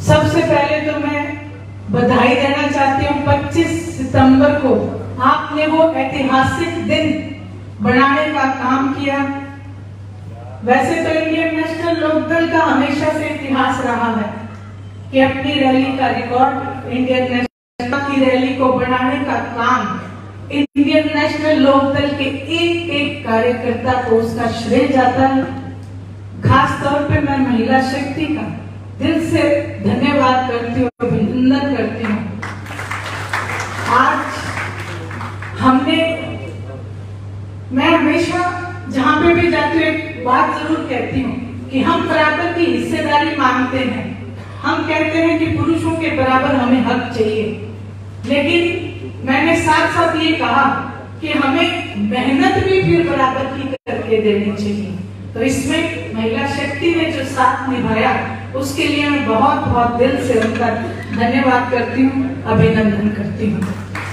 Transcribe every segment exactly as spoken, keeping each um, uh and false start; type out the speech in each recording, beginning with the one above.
सबसे पहले तो मैं बधाई देना चाहती हूँ। पच्चीस सितंबर को आपने वो ऐतिहासिक दिन बनाने का काम किया। वैसे तो इंडियन नेशनल लोकदल का हमेशा से इतिहास रहा है कि अपनी रैली का रिकॉर्ड, इंडियन नेशनल की रैली को बनाने का काम इंडियन नेशनल लोकदल के एक एक कार्यकर्ता को उसका श्रेय जाता है। खास तौर पे मैं महिला शक्ति का दिल से धन्यवाद करती हूँ, अभिनंदन करती हूँ। आज हमने, मैं हमेशा जहाँ पे भी जाती हूँ एक बात जरूर कहती हूँ कि हम बराबर की हिस्सेदारी मांगते हैं। हम कहते हैं कि पुरुषों के बराबर हमें हक चाहिए, लेकिन मैंने साथ साथ ये कहा कि हमें मेहनत भी फिर बराबर की करके देनी चाहिए। तो इसमें महिला शक्ति ने जो साथ निभाया उसके लिए मैं बहुत बहुत दिल से उनका धन्यवाद करती हूँ, अभिनंदन करती हूँ।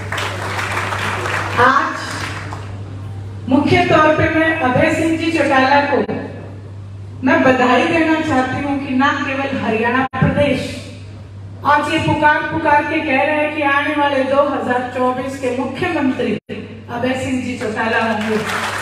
आज मुख्य तौर पे मैं अभय सिंह जी चौटाला को मैं बधाई देना चाहती हूँ कि न केवल हरियाणा प्रदेश आज ये पुकार पुकार के कह रहे हैं कि आने वाले दो हज़ार चौबीस के मुख्यमंत्री अभय सिंह जी चौटाला होंगे,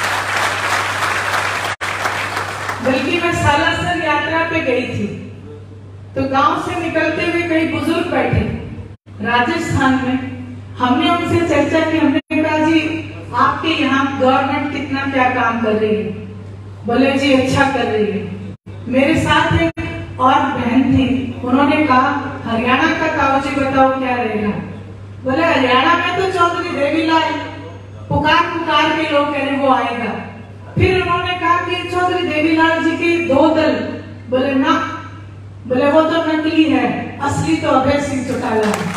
बल्कि मैं सालासर यात्रा पे गई थी तो गांव से निकलते हुए कई बुजुर्ग बैठे राजस्थान में। हमने उनसे चर्चा की, हमने कहा जी आपके यहाँ गवर्नमेंट कितना क्या काम कर रही है? बोले जी अच्छा कर रही है। मेरे साथ एक और बहन थी, उन्होंने कहा हरियाणा का कागजी बताओ क्या रहेगा? बोले हरियाणा में तो चौधरी देवीलाल पुकार पुकार के लोग कह रहे वो आएगा। फिर उन्होंने कहा कि चौधरी देवीलाल जी के दो दल, बोले ना, बोले वो तो नकली है, असली तो अभय सिंह चौटाला है।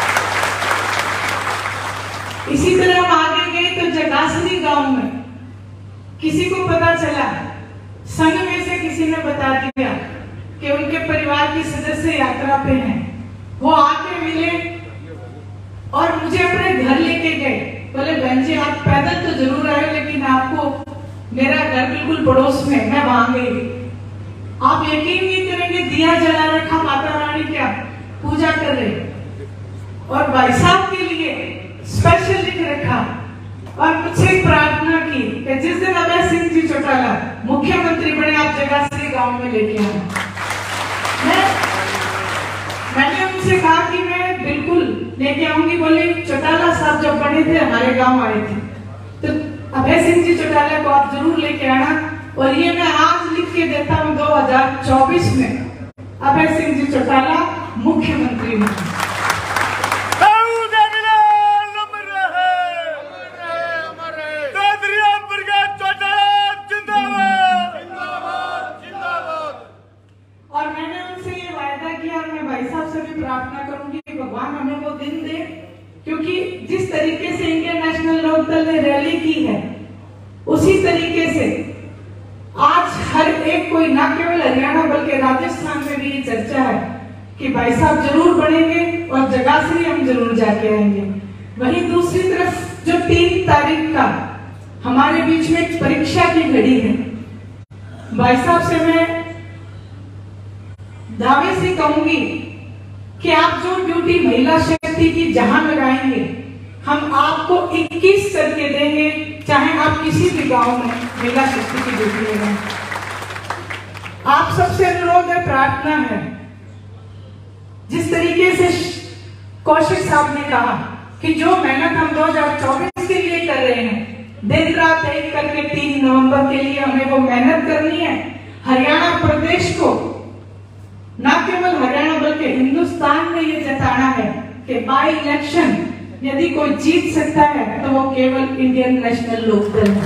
इसी तरह हम आगे गए तो जगासरी गांव में किसी को पता चला, संघ में से किसी ने बता दिया कि उनके परिवार के सदस्य यात्रा पे हैं। वो आके मिले और मुझे अपने घर लेके गए। बोले बहन जी आप पैदल तो जरूर आए, लेकिन आपको मेरा घर बिल्कुल पड़ोस में, मैं वहां गई। आप यकीन नहीं करेंगे, दिया जला रखा, माता रानी क्या पूजा कर रहे, और भाई साहब के लिए स्पेशल लिख रखा और मुझसे प्रार्थना की कि जिस दिन अभय सिंह जी चौटाला मुख्यमंत्री बने आप जगासरी गांव में लेके आए। मैं मैंने उनसे कहा कि मैं बिल्कुल लेके आऊंगी। बोले चौटाला साहब जब बने थे हमारे गांव आए थे, तो अभय सिंह जी चौटाला को आप जरूर लेके आना। और ये मैं आज लिख के देता हूँ दो हज़ार चौबीस में अभय सिंह जी चौटाला मुख्यमंत्री बने। प्रार्थना करूंगी कि भगवान हमें वो दिन दे, क्योंकि जिस तरीके से इंडियन नेशनल लोकदल ने रैली की है उसी तरीके से आज हर एक कोई ना केवल हरियाणा बल्कि राजस्थान में भी ये चर्चा है कि भाई साहब जरूर बनेंगे और जगासरी हम जरूर जाके आएंगे। वहीं दूसरी तरफ जो तीन तारीख का हमारे बीच में परीक्षा की घड़ी है, भाई साहब से मैं दावे से कहूंगी कि आप जो ड्यूटी महिला शक्ति की जहां लगाएंगे, हम आपको इक्कीस करके देंगे, चाहे आप किसी भी गांव में महिला शक्ति की ड्यूटी लगाएं। आप सबसे अनुरोध है, प्रार्थना है, जिस तरीके से कौशिक साहब ने कहा कि जो मेहनत हम दो हज़ार चौबीस के लिए कर रहे हैं, दिन रात एक करके तीन नवंबर के लिए हमें वो मेहनत करनी है। हरियाणा प्रदेश को, न केवल हरियाणा बल्कि हिंदुस्तान में ये जताना है कि बाई इलेक्शन यदि कोई जीत सकता है तो वो केवल इंडियन नेशनल लोकदल है।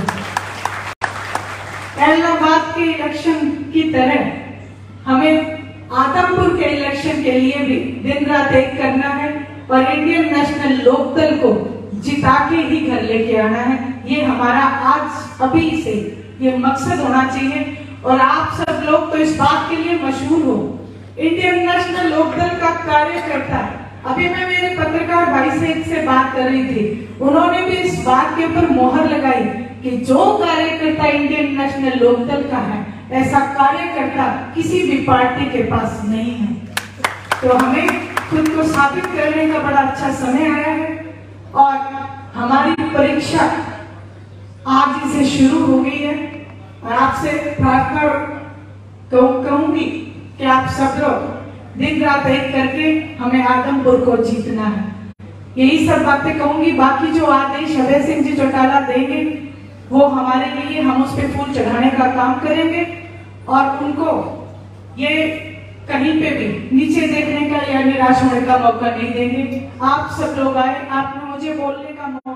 इलाहाबाद के इलेक्शन की तरह हमें आदमपुर के इलेक्शन के लिए भी दिन रात एक करना है और इंडियन नेशनल लोकदल को जिता के ही घर लेके आना है। ये हमारा आज अभी से ये मकसद होना चाहिए। और आप सब लोग तो इस बात के लिए मशहूर हो, इंडियन नेशनल लोकदल का कार्यकर्ता। अभी मैं मेरे पत्रकार भाई से से बात कर रही थी, उन्होंने भी इस बात के ऊपर मोहर लगाई कि जो कार्यकर्ता इंडियन नेशनल लोकदल का है, ऐसा कार्यकर्ता किसी भी पार्टी के पास नहीं है। तो हमें खुद को साबित करने का बड़ा अच्छा समय आया है और हमारी परीक्षा आज ही से शुरू हो गई है। और आपसे प्रार्थना कहूंगी कि आप सब लोग दिन रात एक करके हमें आदमपुर को जीतना है। यही सब बातें कहूंगी। बाकी जो आदेश अभय सिंह जी चौटाला देंगे वो हमारे लिए, हम उस पर फूल चढ़ाने का काम करेंगे और उनको ये कहीं पे भी नीचे देखने का या निराश होने का मौका नहीं देंगे। आप सब लोग आए, आपने मुझे बोलने का